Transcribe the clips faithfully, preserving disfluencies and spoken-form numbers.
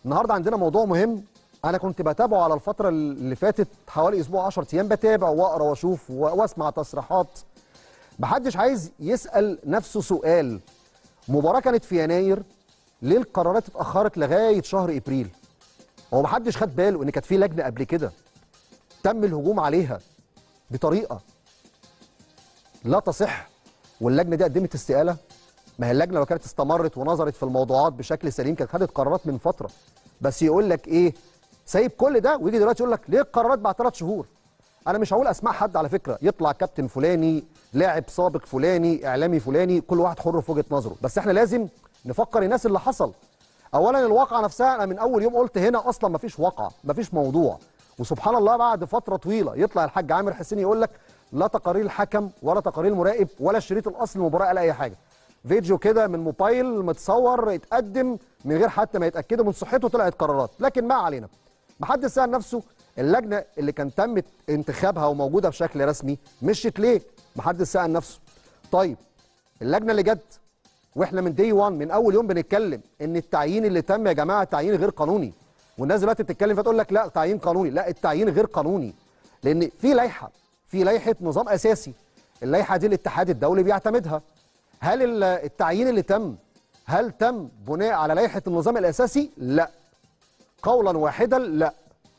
النهارده عندنا موضوع مهم. انا كنت بتابعه على الفتره اللي فاتت حوالي اسبوع عشرة ايام، بتابع واقرا واشوف واسمع تصريحات. محدش عايز يسال نفسه سؤال: مباراه كانت في يناير، ليه القرارات اتاخرت لغايه شهر ابريل؟ هو محدش خد باله ان كانت في لجنه قبل كده تم الهجوم عليها بطريقه لا تصح، واللجنه دي قدمت استقاله؟ ما هي اللجنه لو كانت استمرت ونظرت في الموضوعات بشكل سليم كانت خدت قرارات من فتره. بس يقول لك ايه؟ سايب كل ده ويجي دلوقتي يقول لك ليه القرارات بعد ثلاث شهور؟ انا مش هقول اسماء حد على فكره، يطلع كابتن فلاني، لاعب سابق فلاني، اعلامي فلاني، كل واحد حر في وجهه نظره، بس احنا لازم نفكر الناس اللي حصل. اولا الواقعه نفسها، انا من اول يوم قلت هنا اصلا مفيش واقعه، مفيش موضوع. وسبحان الله بعد فتره طويله يطلع الحاج عامر حسين يقول لك لا تقارير الحكم ولا تقارير المراقب ولا الشريط الاصلي المباراه ولا اي حاجه. فيديو كده من موبايل متصور يتقدم من غير حتى ما يتاكدوا من صحته، طلعت قرارات. لكن ما علينا، محدش سال نفسه اللجنه اللي كان تم انتخابها وموجوده بشكل رسمي مشيت ليه؟ محدش سال نفسه. طيب اللجنه اللي جت واحنا من دي واحد من اول يوم بنتكلم ان التعيين اللي تم يا جماعه تعيين غير قانوني، والناس دلوقتي بتتكلم فتقول لك لا تعيين قانوني، لا التعيين غير قانوني، لان في لائحه، في لائحه نظام اساسي، اللائحه دي الاتحاد الدولي بيعتمدها. هل التعيين اللي تم هل تم بناء على لائحه النظام الاساسي؟ لا. قولا واحدا لا.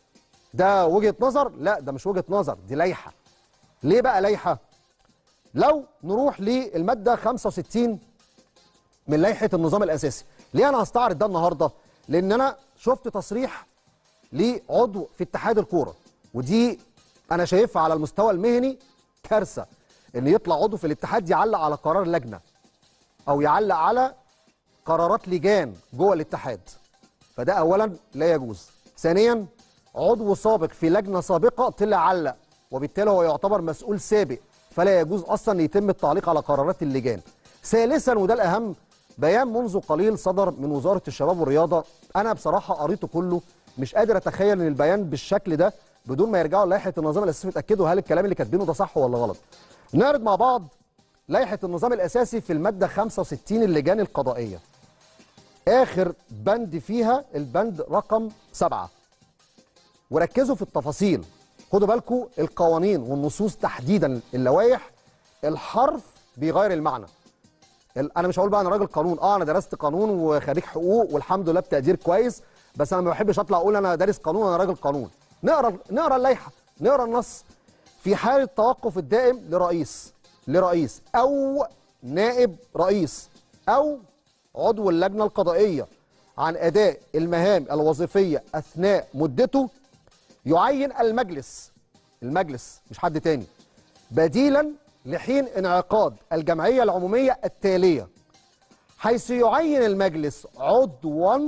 ده وجهه نظر؟ لا ده مش وجهه نظر، دي لائحه. ليه بقى لائحه؟ لو نروح للماده خمسة وستين من لائحه النظام الاساسي، ليه انا هستعرض ده النهارده؟ لان انا شفت تصريح لعضو في اتحاد الكوره، ودي انا شايفها على المستوى المهني كارثه، ان يطلع عضو في الاتحاد يعلق على قرار لجنه او يعلق على قرارات لجان جوه الاتحاد. فده اولا لا يجوز. ثانيا عضو سابق في لجنه سابقه طلع علق، وبالتالي هو يعتبر مسؤول سابق، فلا يجوز اصلا يتم التعليق على قرارات اللجان. ثالثا وده الاهم، بيان منذ قليل صدر من وزاره الشباب والرياضه، انا بصراحه قريته كله، مش قادر اتخيل ان البيان بالشكل ده بدون ما يرجعوا لائحه النظام الاساسي ويتاكدوا هل الكلام اللي كاتبينه ده صح ولا غلط. نعرض مع بعض لائحه النظام الاساسي في الماده خمسة وستين اللجان القضائيه. اخر بند فيها البند رقم سبعة، وركزوا في التفاصيل، خدوا بالكم القوانين والنصوص تحديدا اللوائح الحرف بيغير المعنى. انا مش هقول بقى انا راجل قانون، اه انا درست قانون وخريج حقوق والحمد لله بتقدير كويس، بس انا ما بحبش اطلع اقول انا دارس قانون انا راجل قانون. نقرا نقرا اللائحه، نقرا النص. في حاله التوقف الدائم لرئيس لرئيس او نائب رئيس او عضو اللجنه القضائيه عن اداء المهام الوظيفيه اثناء مدته، يعين المجلس المجلس مش حد تاني بديلا لحين انعقاد الجمعيه العموميه التاليه، حيث يعين المجلس عضوا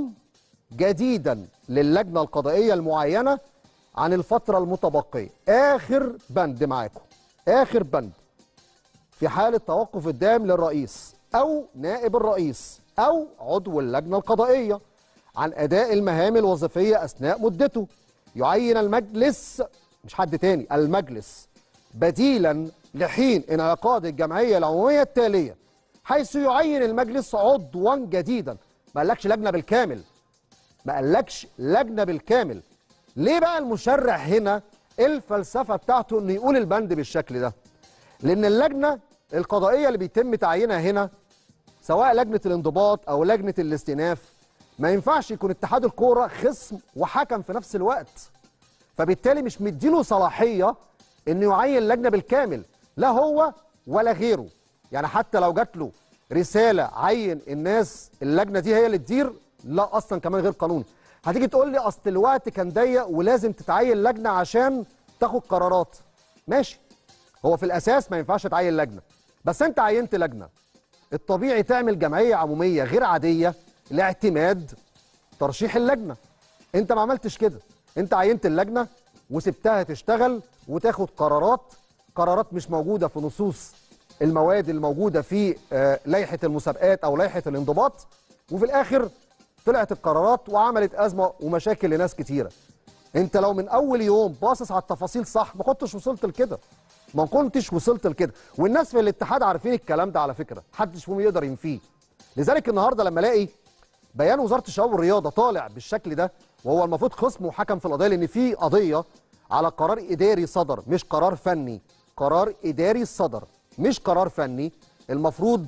جديدا للجنه القضائيه المعينه عن الفتره المتبقيه. اخر بند معاكم، اخر بند: في حاله توقف الدائم للرئيس او نائب الرئيس او عضو اللجنه القضائيه عن اداء المهام الوظيفيه اثناء مدته، يعين المجلس مش حد تاني المجلس بديلا لحين انعقاد الجمعيه العموميه التاليه، حيث يعين المجلس عضوا جديدا. ما قالكش لجنه بالكامل، ما قالكش لجنه بالكامل. ليه بقى المشرع هنا الفلسفه بتاعته انه يقول البند بالشكل ده؟ لان اللجنه القضائيه اللي بيتم تعيينها هنا سواء لجنه الانضباط او لجنه الاستئناف، ما ينفعش يكون اتحاد الكوره خصم وحكم في نفس الوقت، فبالتالي مش مديله صلاحيه انه يعين لجنه بالكامل، لا هو ولا غيره. يعني حتى لو جات له رساله عين الناس اللجنه دي هي اللي تدير، لا اصلا كمان غير قانوني. هتيجي تقول لي اصل الوقت كان ضيق ولازم تتعين لجنه عشان تاخد قرارات، ماشي، هو في الاساس ما ينفعش تعين لجنه، بس انت عينت لجنه، الطبيعي تعمل جمعيه عموميه غير عاديه لاعتماد ترشيح اللجنه. انت ما عملتش كده، انت عينت اللجنه وسبتها تشتغل وتاخد قرارات، قرارات مش موجوده في نصوص المواد الموجوده في لائحه المسابقات او لائحه الانضباط، وفي الاخر طلعت القرارات وعملت ازمه ومشاكل لناس كتيره. انت لو من اول يوم باصص على التفاصيل صح ما كنتش وصلت لكده، ما كنتش وصلت لكده، والناس في الاتحاد عارفين الكلام ده على فكره، محدش فيهم يقدر ينفيه. لذلك النهارده لما الاقي بيان وزاره الشباب والرياضه طالع بالشكل ده، وهو المفروض خصم وحكم في القضيه، لان في قضيه على قرار اداري صدر مش قرار فني، قرار اداري صدر مش قرار فني. المفروض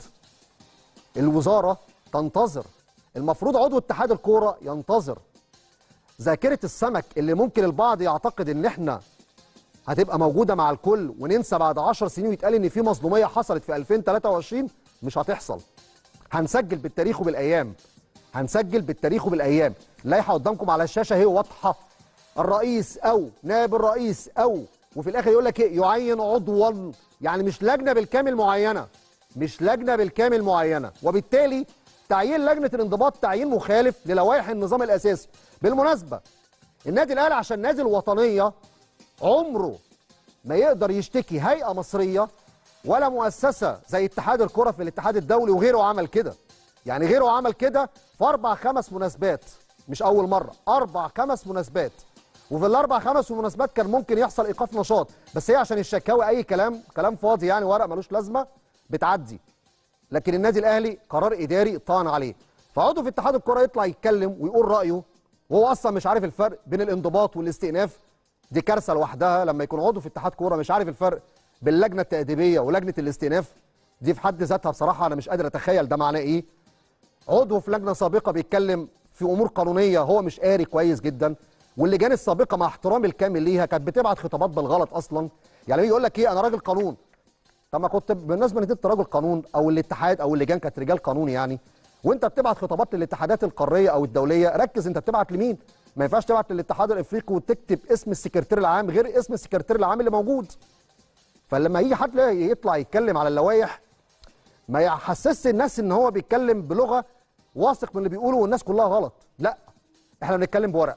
الوزاره تنتظر، المفروض عضو اتحاد الكوره ينتظر. ذاكره السمك اللي ممكن البعض يعتقد ان احنا هتبقى موجوده مع الكل وننسى بعد عشر سنين ويتقال ان في مظلوميه حصلت في ألفين وتلاتة وعشرين، مش هتحصل. هنسجل بالتاريخ وبالايام، هنسجل بالتاريخ وبالايام. اللائحه قدامكم على الشاشه هي واضحه. الرئيس او نائب الرئيس او وفي الاخر يقول لك ايه؟ يعين عضوا، يعني مش لجنه بالكامل معينه، مش لجنه بالكامل معينه، وبالتالي تعيين لجنه الانضباط تعيين مخالف للوائح النظام الاساسي. بالمناسبه النادي الاهلي عشان نادي الوطنيه عمره ما يقدر يشتكي هيئه مصريه ولا مؤسسه زي اتحاد الكره في الاتحاد الدولي، وغيره عمل كده. يعني غيره عمل كده في اربع خمس مناسبات، مش اول مره، اربع خمس مناسبات، وفي الاربع خمس مناسبات كان ممكن يحصل ايقاف نشاط، بس هي عشان الشكاوي اي كلام، كلام فاضي يعني، ورق ملوش لازمه بتعدي. لكن النادي الاهلي قرار اداري طعن عليه، فعضو في اتحاد الكره يطلع يتكلم ويقول رايه وهو اصلا مش عارف الفرق بين الانضباط والاستئناف. دي كارثه لوحدها. لما يكون عضو في اتحاد كوره مش عارف الفرق بين اللجنه التاديبيه ولجنه الاستئناف، دي في حد ذاتها بصراحه انا مش قادر اتخيل ده معناه ايه. عضو في لجنه سابقه بيتكلم في امور قانونيه هو مش قاري كويس جدا، واللجان السابقه مع احترامي الكامل ليها كانت بتبعت خطابات بالغلط اصلا. يعني يقول لك ايه؟ انا راجل قانون. طب ما كنت بالنسبه ان انت راجل قانون، او الاتحاد او اللجان كانت رجال قانون يعني، وانت بتبعت خطابات للاتحادات القاريه او الدوليه، ركز انت بتبعت لمين. ما ينفعش تبعت للاتحاد الافريقي وتكتب اسم السكرتير العام غير اسم السكرتير العام اللي موجود. فلما يجي حد يطلع يتكلم على اللوائح ما يحسسش الناس ان هو بيتكلم بلغه واثق من اللي بيقوله والناس كلها غلط. لا، احنا بنتكلم بورق،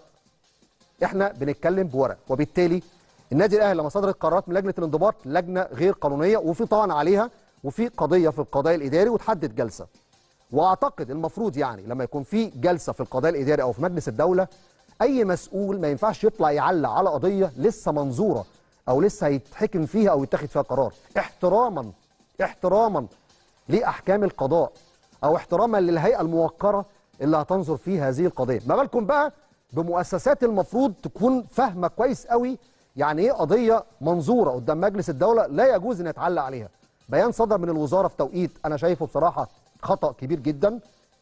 احنا بنتكلم بورق. وبالتالي النادي الاهلي لما صدرت قرارات من لجنه الانضباط، لجنه غير قانونيه وفي طعن عليها وفي قضيه في القضاء الاداري وتحدد جلسه. واعتقد المفروض يعني لما يكون في جلسه في القضاء الاداري او في مجلس الدوله، اي مسؤول ما ينفعش يطلع يعلق على قضيه لسه منظوره او لسه هيتحكم فيها او يتخذ فيها قرار، احتراما احتراما لاحكام القضاء او احتراما للهيئه الموقره اللي هتنظر في هذه القضيه. ما بالكم بقى بمؤسسات المفروض تكون فاهمه كويس قوي يعني ايه قضيه منظوره قدام مجلس الدوله لا يجوز ان يتعلق عليها. بيان صدر من الوزاره في توقيت انا شايفه بصراحه خطا كبير جدا.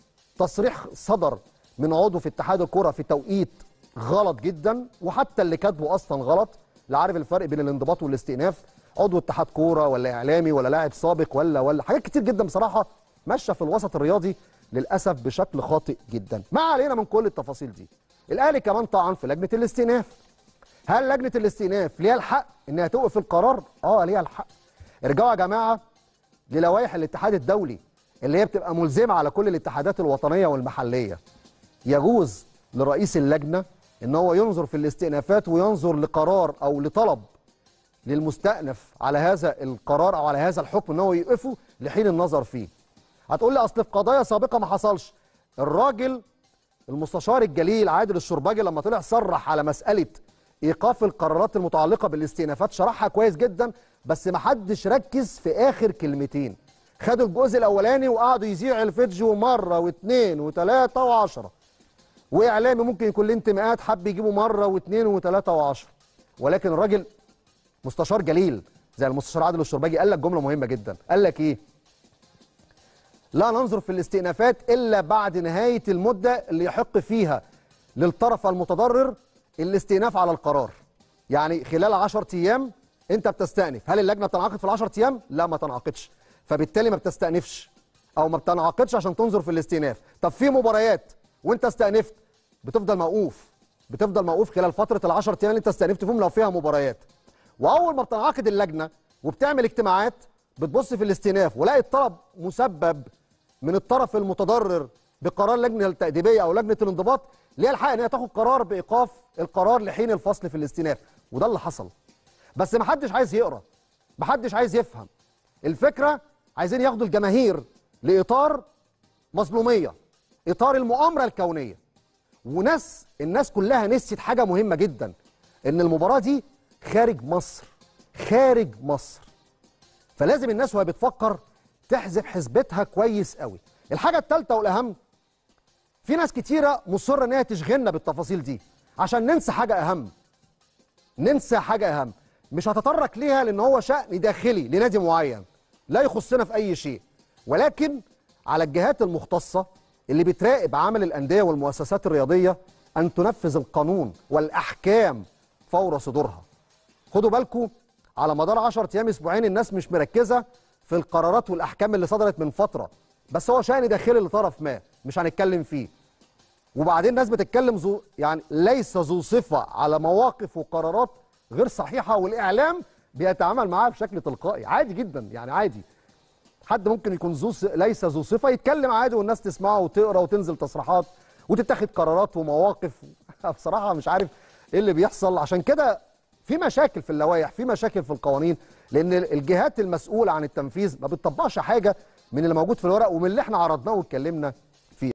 تصريح صدر من عضو في اتحاد الكره في توقيت غلط جدا، وحتى اللي كاتبه اصلا غلط. لا عارف الفرق بين الانضباط والاستئناف، عضو اتحاد كوره ولا اعلامي ولا لاعب سابق ولا ولا حاجات كتير جدا بصراحه ماشيه في الوسط الرياضي للاسف بشكل خاطئ جدا. ما علينا من كل التفاصيل دي. الاهلي كمان طعن في لجنه الاستئناف. هل لجنه الاستئناف ليها الحق انها توقف القرار؟ اه ليها الحق. ارجعوا يا جماعه للوائح الاتحاد الدولي اللي هي بتبقى ملزمه على كل الاتحادات الوطنيه والمحليه. يجوز لرئيس اللجنه ان هو ينظر في الاستئنافات وينظر لقرار او لطلب للمستأنف على هذا القرار او على هذا الحكم ان هو يوقفه لحين النظر فيه. هتقول لي اصل في قضايا سابقه ما حصلش. الراجل المستشار الجليل عادل الشرباجي لما طلع صرح على مساله ايقاف القرارات المتعلقه بالاستئنافات شرحها كويس جدا، بس ما حدش ركز في اخر كلمتين. خدوا الجزء الاولاني وقعدوا يذيعوا الفيديو مره واثنين وثلاثه وعشره، واعلامي ممكن يكون له انتماءات حب يجيبه مره واثنين وثلاثه وعشره. ولكن الراجل مستشار جليل زي المستشار عادل الشرباجي قال لك جمله مهمه جدا. قال لك ايه؟ لا ننظر في الاستئنافات الا بعد نهايه المده اللي يحق فيها للطرف المتضرر الاستئناف على القرار. يعني خلال عشرة ايام انت بتستأنف. هل اللجنه بتنعقد في العشر ايام؟ لا ما تنعقدش، فبالتالي ما بتستأنفش او ما بتنعقدش عشان تنظر في الاستئناف. طب في مباريات وانت استأنفت بتفضل موقوف، بتفضل موقوف خلال فتره العشر ايام اللي انت استأنفت فيهم لو فيها مباريات. واول ما بتنعقد اللجنه وبتعمل اجتماعات بتبص في الاستئناف ولاقي الطلب مسبب من الطرف المتضرر بقرار لجنه التأديبيه او لجنه الانضباط، ليها الحق ان هي تاخد قرار بايقاف القرار لحين الفصل في الاستئناف. وده اللي حصل. بس ما حدش عايز يقرا، ما حدش عايز يفهم الفكره. عايزين ياخدوا الجماهير لاطار مظلوميه، اطار المؤامره الكونيه. وناس الناس كلها نسيت حاجه مهمه جدا، ان المباراه دي خارج مصر، خارج مصر. فلازم الناس وهي بتفكر تحسب حسبتها كويس قوي. الحاجه الثالثه والاهم في ناس كتيره مصره ان هي تشغلنا بالتفاصيل دي عشان ننسى حاجه اهم. ننسى حاجه اهم مش هتطرق ليها لان هو شأن داخلي لنادي معين لا يخصنا في اي شيء، ولكن على الجهات المختصه اللي بتراقب عمل الانديه والمؤسسات الرياضيه ان تنفذ القانون والاحكام فور صدورها. خدوا بالكم على مدار عشرة ايام اسبوعين الناس مش مركزه في القرارات والاحكام اللي صدرت من فتره، بس هو شأن داخلي لطرف ما مش هنتكلم فيه. وبعدين الناس بتتكلم ذو يعني ليس ذو صفه على مواقف وقرارات غير صحيحه، والاعلام بيتعامل معاها بشكل تلقائي عادي جدا. يعني عادي حد ممكن يكون ذو ليس ذو صفه يتكلم عادي والناس تسمعه وتقرا وتنزل تصريحات وتتخذ قرارات ومواقف. بصراحه مش عارف ايه اللي بيحصل. عشان كده في مشاكل في اللوائح، في مشاكل في القوانين، لان الجهات المسؤوله عن التنفيذ ما بتطبقش حاجه من اللي موجود في الورق ومن اللي احنا عرضناه واتكلمنا